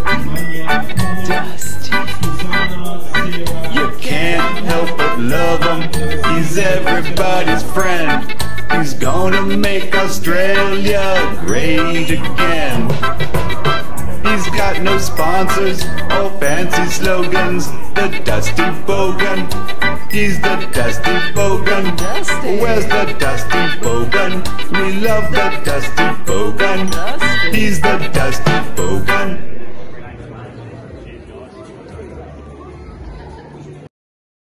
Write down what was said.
Dusty. You can't help but love him. He's everybody's friend. He's gonna make Australia great again. He's got no sponsors or fancy slogans. The Dusty Bogan. He's the Dusty Bogan. Dusty. Where's the Dusty Bogan? We love the Dusty Bogan. Dusty. He's the Dusty Bogan.